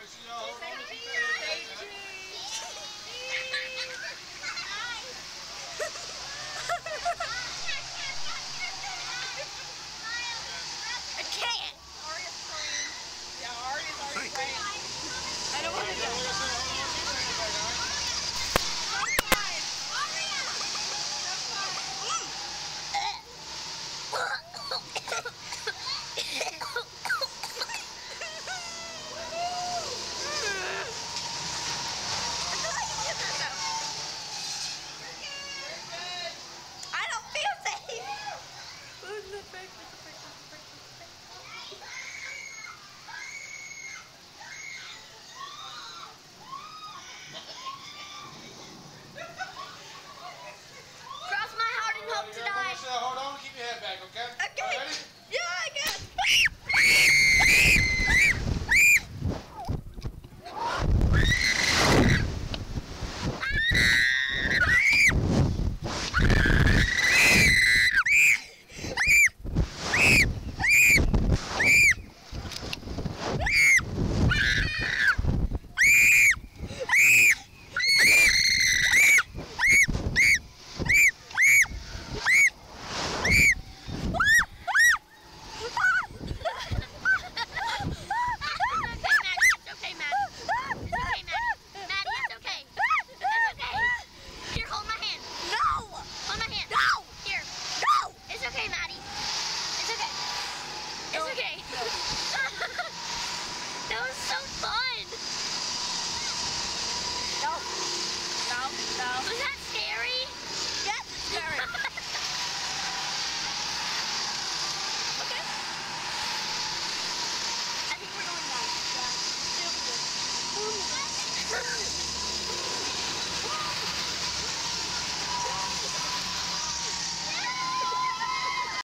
Hold on, keep your head back, okay? Okay. Ready? Yeah, I guess. That was so fun. No. Was that scary? Yes, it's scary. Okay. I think we're going down. Yeah.